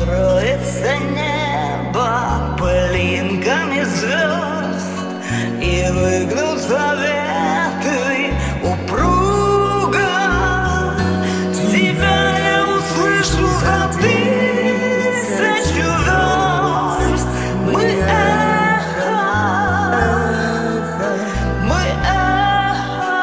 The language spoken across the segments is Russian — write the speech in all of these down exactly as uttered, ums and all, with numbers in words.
покроется небо пылинками звезд, и выгнутся ветви упруго. Тебя я услышу за тысячу верст. Мы эхо, мы эхо,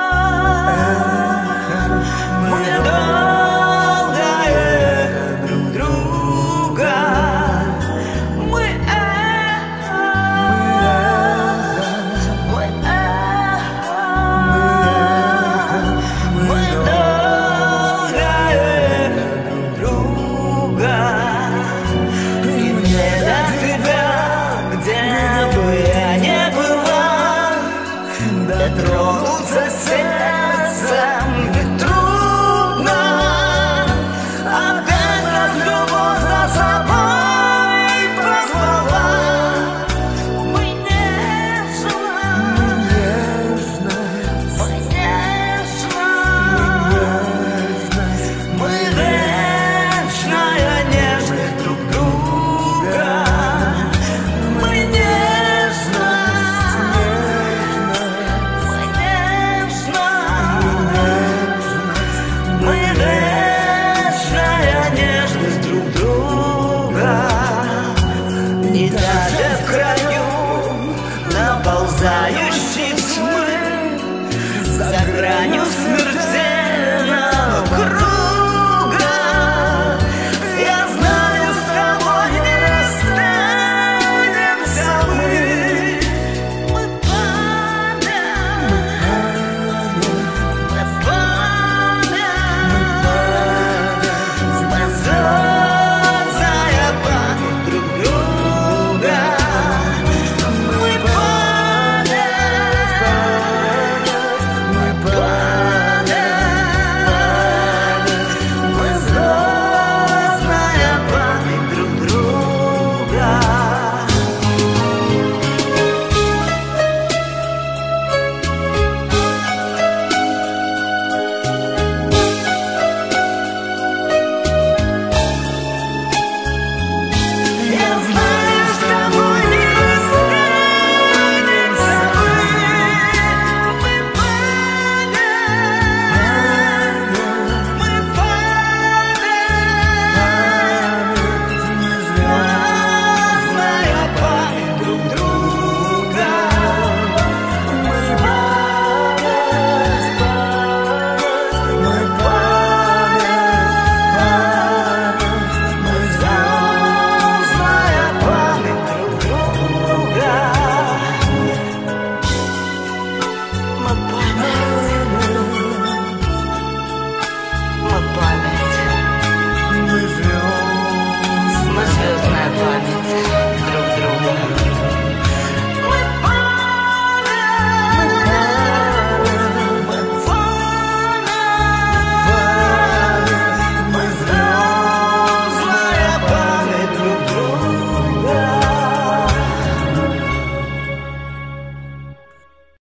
мы долгое друг друга. Мы эхо, мы эхо, мы долгое друг друга. И мне до тебя, где бы я ни была, дотронуться сердцем ведь трудно. Опять раз любовь за собой позвала. Мы нежно, мы нежно, мы вечная нежность друг друга. Мы нежно, мы нежно, мы вечная нежность друг друга. И даже в краю наползающей тьмы, за гранью